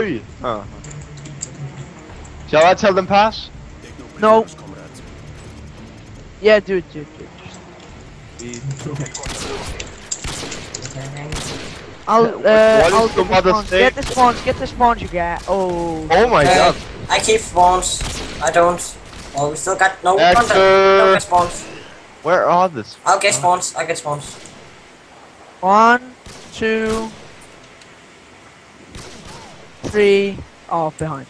Oi! Shall I tell them pass? No. Yeah, dude. I'll is the get mother the spawns. saying? Get the spawns you get. Oh. Oh my god. I keep spawns. I don't. Well, we still got no That's, content. Don't get spawns. Where are this? I'll get spawns. I get spawns. 1, 2, 3. Oh, behind.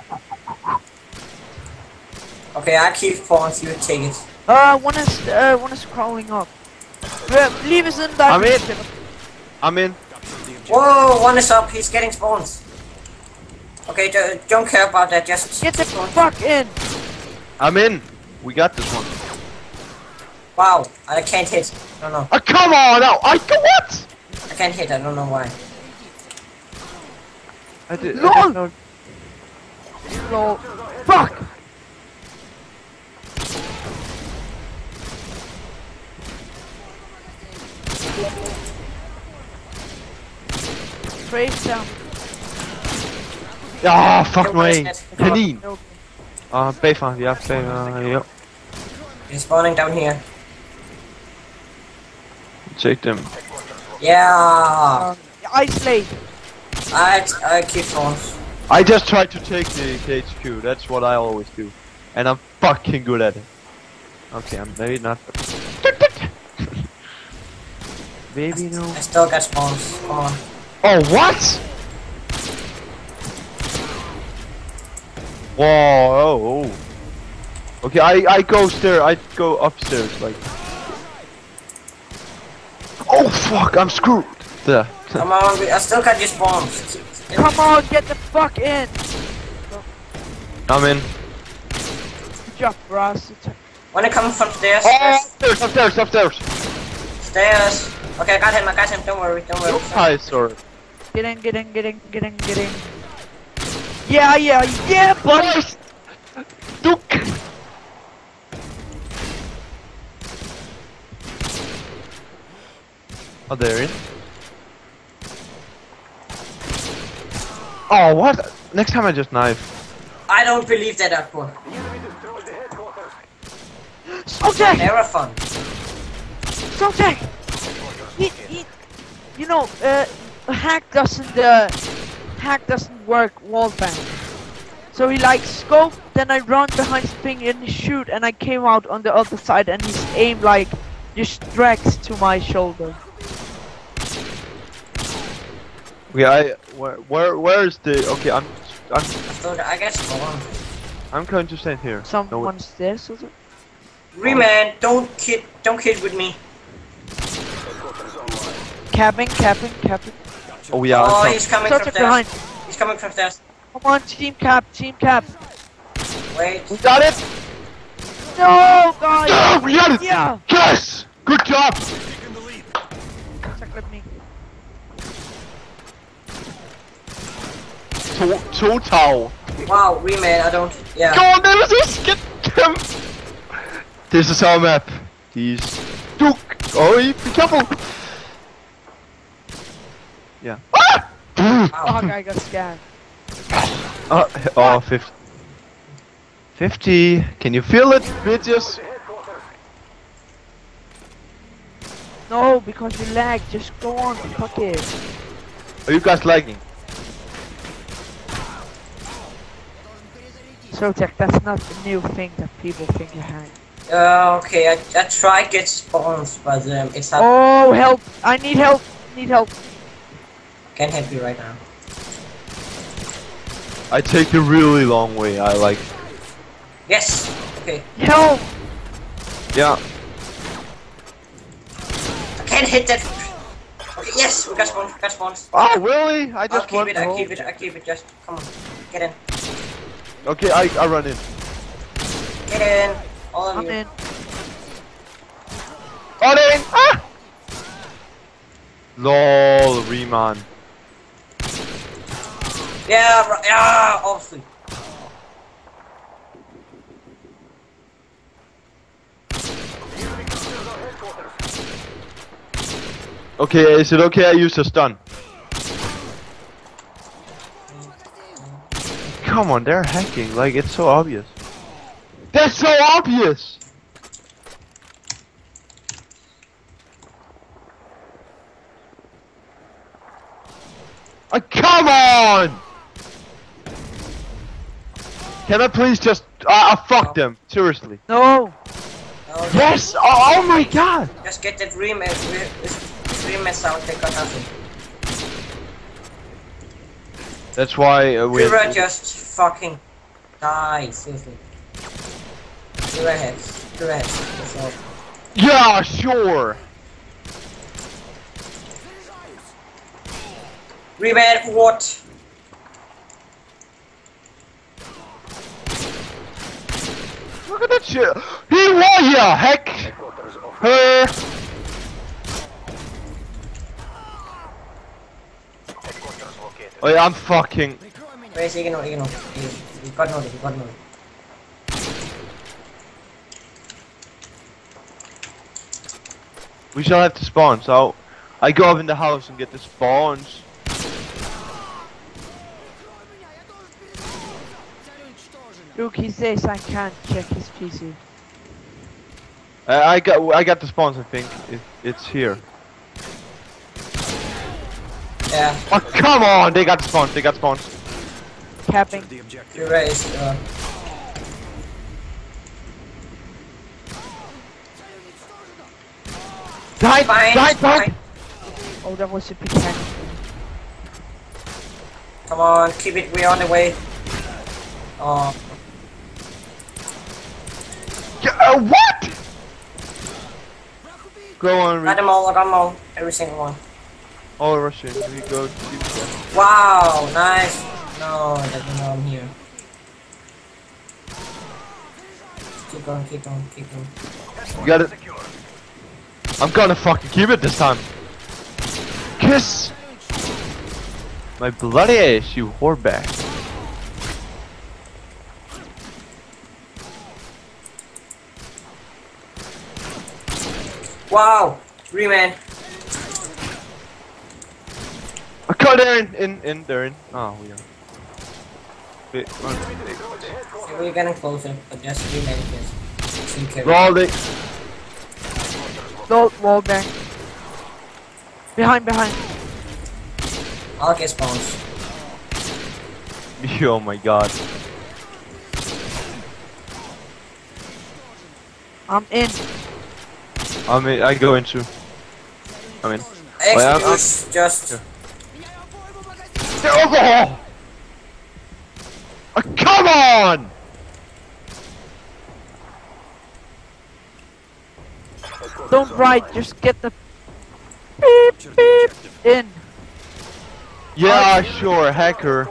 Okay, I keep spawns. You take it. One is crawling up. Leave us in that. I'm in. Whoa, one is up. He's getting spawns. Okay, don't care about that. Just Get the fuck in. I'm in. We got this one. Wow, I can't hit. I don't know. Oh, come on now! What? I can't hit. I don't know why. I did. LOL! LOL. Fuck! Trace down. Ja, fuck mig. Net. Kanin. Bagfra. Ja, bagfra. Jo. He's spawning down here. Take them. Yeah. Isolate. I keep spawns. I just tried to take the KHQ. That's what I always do. And I'm fucking good at it. Okay, I'm maybe not. Baby, no. I still got spawns. Come on. Oh, what? Whoa, oh. Okay, I go upstairs, like. Oh fuck, I'm screwed. There. Come on, I still got your spawns. Come on, get the fuck in. I'm in. Good job, Ross. When it comes from stairs. Oh, upstairs. Stairs. Okay, I got him. Don't worry. Hi, sorry. Get in. Yeah, buddy. Duke. Oh, they're in. Oh, what? Next time I just knife. I don't believe that, Akbar. Okay. Never fun. Something. You know, hack doesn't work wallbang. So he like scope, then I run behind his thing and he shoot, and I came out on the other side and his aim like just drags to my shoulder. Okay, where is the? Okay, I guess spawn. I'm going to stand here. Someone's there, so Reman, don't kid with me. capping. Oh yeah. Oh, he's coming Such from a behind. stairs. He's coming from stairs. Come on, team cap. Wait. We got it. No, guys. Yeah, we got it. Yeah. Yes. Good job. Check me. Total. Wow, Reman, I don't. Yeah. Go on, Nemesis. Get him. This is our map. He's Duke. Oh, be careful. Yeah. Ah! Oh, I got scanned. Oh, 50. 50. Can you feel it, bitches? No, because you lag. Just go on. Fuck it. Are you guys lagging? So Jack, that's not the new thing that people think you hang. Okay, I try get spawns, but it's not. Oh, help! I need help. Can't help you right now. I take the really long way. I like. Yes. Okay. Help! Yeah. I can't hit that. Okay. Yes, we got spawns. Oh, really? I I'll just keep want it. to I hold. keep it. Just come on, get in. Okay, I run in. Get in. All of I'm you. in. Got in! Ah! LOL, Riemann. Yeah, obviously. Okay, is it okay I use a stun? come on, they're hacking. Like, it's so obvious. That's so obvious! Come on! Can I please just... fuck them. Seriously. No! No, Yes! Oh my god! just get that rematch out, they got nothing. That's why we... Kira just fucking die, seriously. Kira heads, that's all. Yeah, sure! Rematch what? Look at that shit! He won, yeah! Heck! Her! Oh yeah, I'm fucking... Where's Ignore? He got no. We shall have to spawn, so... I go up in the house and get the spawns. Luke, he says I can't check his PC. I got the spawns, I think. It's here. Yeah, Oh, come on! They got spawns, Capping. Kira is Die! fine. Oh, that was a pickaxe. Come on, keep it, we're on the way. Oh, Yeah, what? Go on, got them all, every single one. all Russian. We go. Wow, nice. No, that didn't know I'm here. Keep going. You got it. I'm gonna fucking keep it this time. Kiss my bloody ass, you whoreback. Wow, reman. I got there they're in. Oh, we are. Wait, We're getting closer, but just reman it. So you can roll it. No, wall bang. Behind. I'll get spawns. Oh my god. I'm in. I go into. I'm in. Excuse, just. Oh, come on! Don't write, just get the beep in. Yeah, sure, hacker.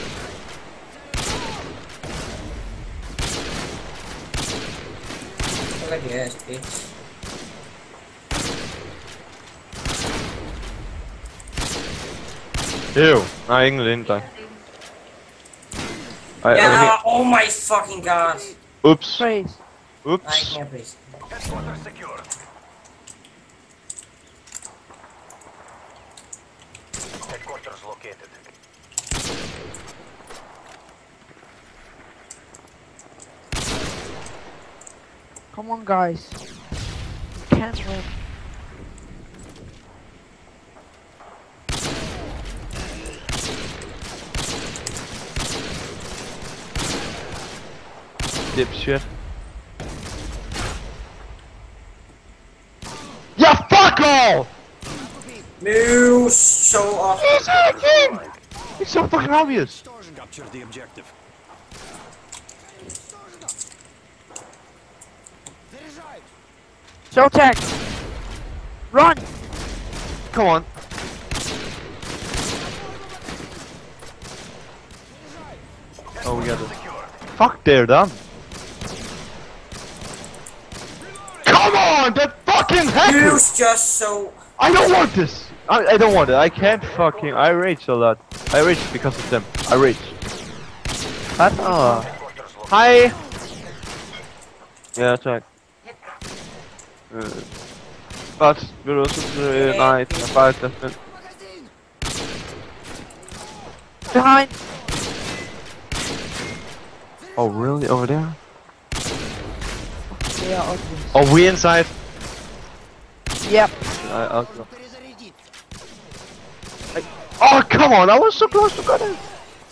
Look at your ass, bitch. Ew. Nej, ingen ind dig. Yeah, oh my fucking god. Oops. Praise. I Oops. can't please. Headquarters secure. Headquarters located. Come on, guys. Can't win. Dipshit. Yeah, fuck off! No, so off. He's hacking! It's so fucking obvious. Capture the objective. So tech. Run! Come on. Oh, we got it. Fuck, they're done. Come on, that fucking hacker! You just so. I don't want this. I don't want it. I can't fucking. I rage a lot. I rage because of them. I rage. Hi. Yeah, that's right. But we're also night about that. Behind. Oh, really? Over there? They are ugly. Oh, we inside. Yep. I'll go. Oh, come on! I was so close to get it.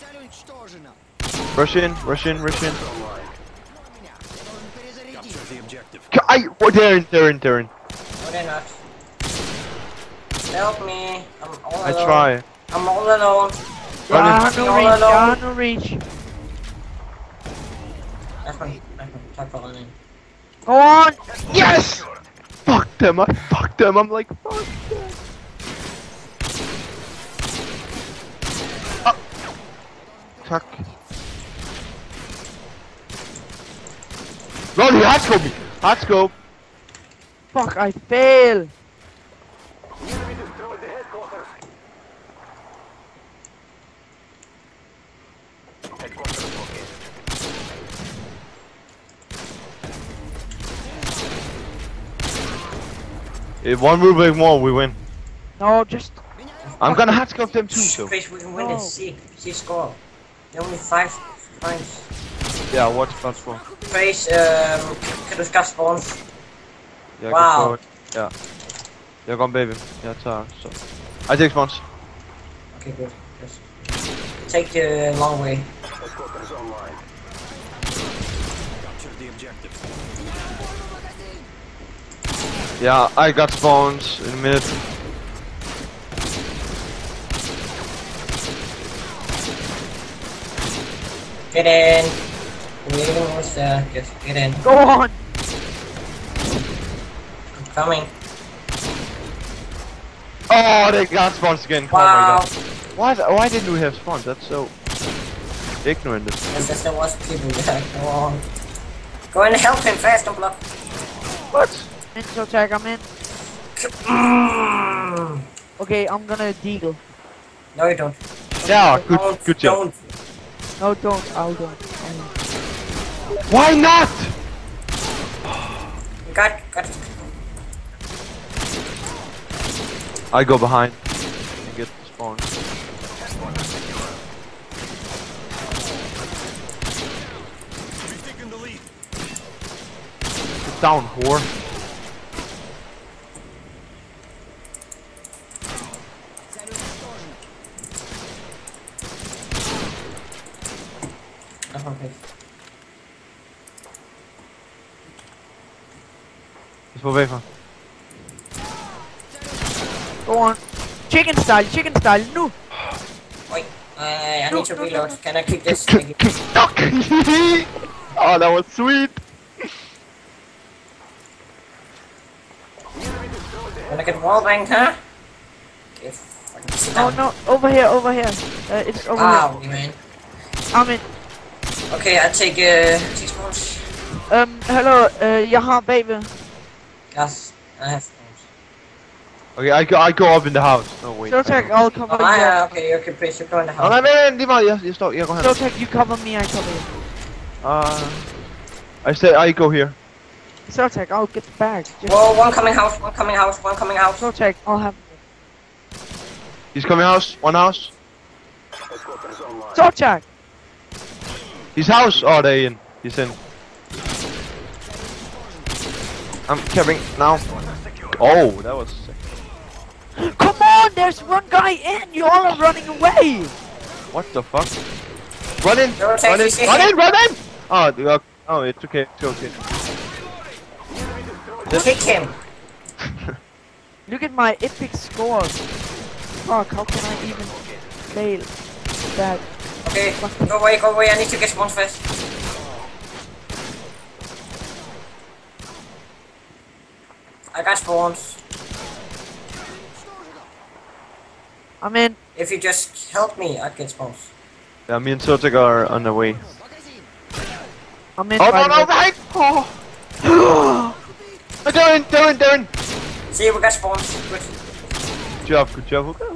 Rush in, rush in, rush in. Capture the objective. Oh, they're in. No, they're not. Help me. I'm all I alone. try. I'm all alone. Yeah, Running. no reach. All Yeah, alone. no reach. That's fine. Talk for running. Go on. Yes! Fuck them, I fucked them. I'm like, fuck them. Oh. Fuck. No, he hard scope me. Hard scope. Fuck, I fail. Enemy destroyed the headquarters. Headquarters located. If one moving more, we win. No, just. I'm gonna hard scope them too, so. Chris, we can win No. this. See score. They're only 5 points. Yeah, watch that for. Chris, kan du skaffe spawns? Yeah, Wow. go forward. Yeah. Jag går baby. Jag tar så. I take spawns. Okay, good. Yes. Take the long way. Headquarters online. Capture the objective. Yeah, I got spawns in a minute. Get in. Waiting was just get in. Go on. I'm coming. Oh, they got spawns again. Wow. Oh my god. Why didn't we have spawns? That's so ignorant. Yes, there was people there. Go on. Go and help him fast and block. What? Intro tag, I'm in. Mm. Okay, I'm gonna deagle. No, you don't. Yeah, Don't, good job. Don't. No, don't. I'll don't. Why not? Got it. I go behind and get the spawn. We've taken the lead. Get down, whore. Okay. Is på vej fra. Go on. Chicken style, no. Wait. I need to No, no, reload. no. Can I keep this? Oh, that was sweet. Wanna get wallbanged, huh? Okay, fucking sit No, down. no. Over here. It's over Wow, man. here. I'm in. Okay, I take 6 spawns. Hello. Jeg har bagved. Yes, I have spawns. Okay, I go up in the house. No, wait. So tag, I'll cover Oh, you. yeah, okay, please, you go in the Oh, house. nej, vent, lige meget. Jeg står, jeg går hen. So tag, you cover me, I cover you. I said I go here. So tag, I'll get the bag. Just Whoa, one coming house. so tag, I'll have. He's coming house. One house. Headquarters online. So tag. His house. Oh, they in. He's in. I'm carrying now. Oh, that was sick. Come on, there's one guy in. You all are running away. What the fuck? Run in! Don't Run in! take Run this. in! Run in! Oh, oh, it's okay. It's okay. Kick him. Look at my epic score. Fuck, how can I even fail that? Okay, go away, I need to get spawns first. I got spawns. I'm in. If you just help me, I get spawns. Yeah, me and Sotek are on the way. I'm in. Oh, by no, the no, way. right! Oh! They're in! See, we got spawns. Good. Good job. Okay.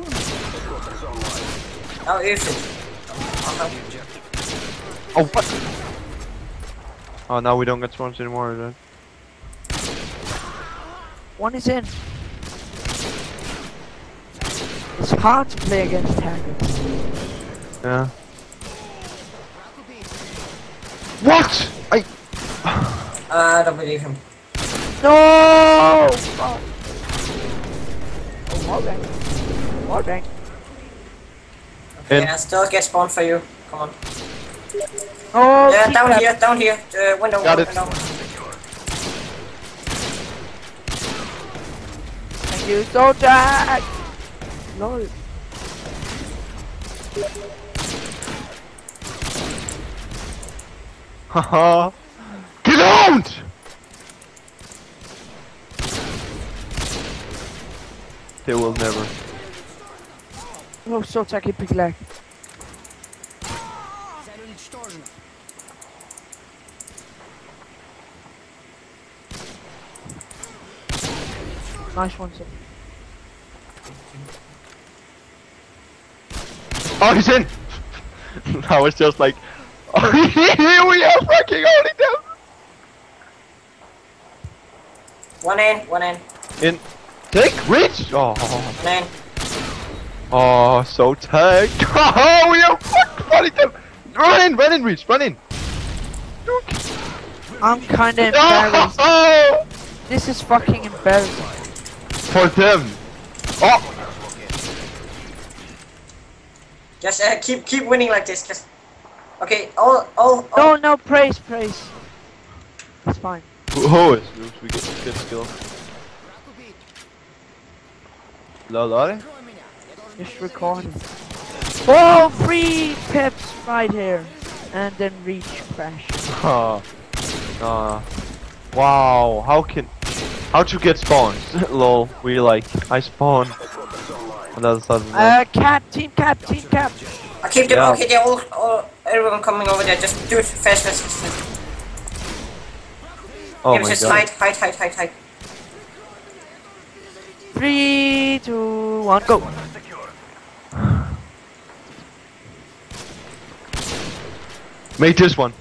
Now use it. Oh, what? Oh, now we don't get spawns anymore, then. One is in. It's hard to play against hackers. Yeah. What? I don't believe him. No! Oh, wallbang. Wallbang. Okay, In. I still get spawned for you. Come on. Oh, Yeah, keep down that. here, down here. Window, Got it. window. Thank you, Zodiac! Lol. Haha. Get out! They will never. Oh, Zodiac, he big lag. Nice one, sir. Oh, he's in! I was just like, oh, we are fucking holding them! One in, one in, In. Take reach! Oh, one in. oh, so tagged. Oh, we are fucking holding them! Run in, reach, run in! I'm kinda embarrassed. Oh, This is fucking embarrassing. for them! Oh! Just keep winning like this. Just okay. No, praise. It's fine. Who is? We get good skill. Lol. Just recording. Oh, 3 pips right here. And then reach crash. Wow, how'd you get spawned? Lol, we like, I spawn on the other side of the map. Team cap. I keep them. Yeah. Okay, they're all everyone coming over there. Just do it fast. Oh Yeah, my just god. hide. 3, 2, 1, go. Make this one.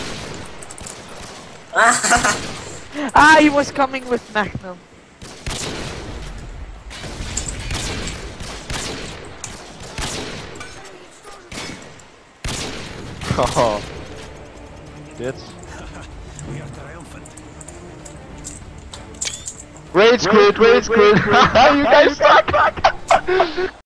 Ah, he was coming with Magnum. Haha. Shit. Rage quit! You guys suck!